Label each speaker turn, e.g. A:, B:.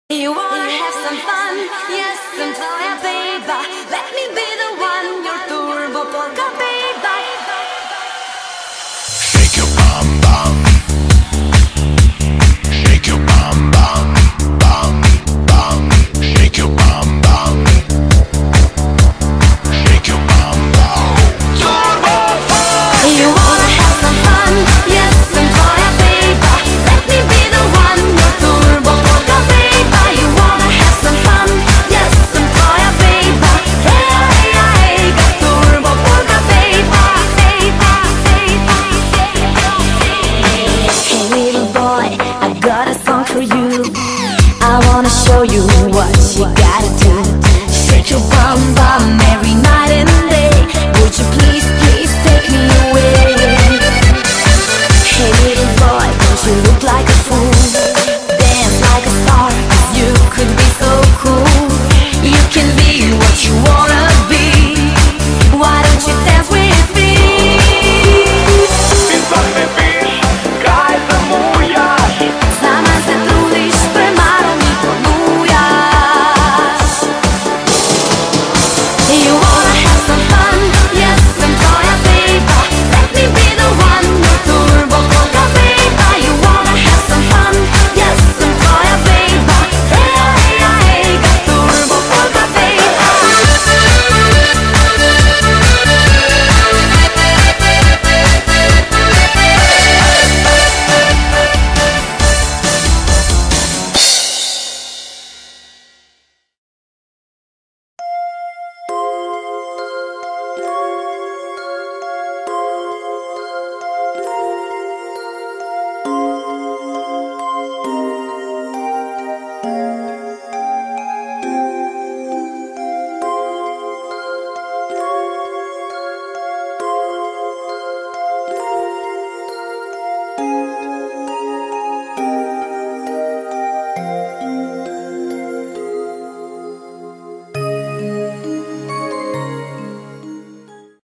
A: You wanna have some fun? Yes, some fire, baby. Let me be the one, your turbo polka, baby.
B: Shake your bum bum. Shake your bum bum bum bum. Shake your bum bum. Shake your bum bum. Turbo polka.
A: You wanna have some fun? Yes, some fire, baby. Let me be the one, your turbo polka, baby. You wanna have some fun? Yes, some fire, baby. Hey, hey, hey, got turbo polka, baby. Hey, little boy, I got a song for you. I wanna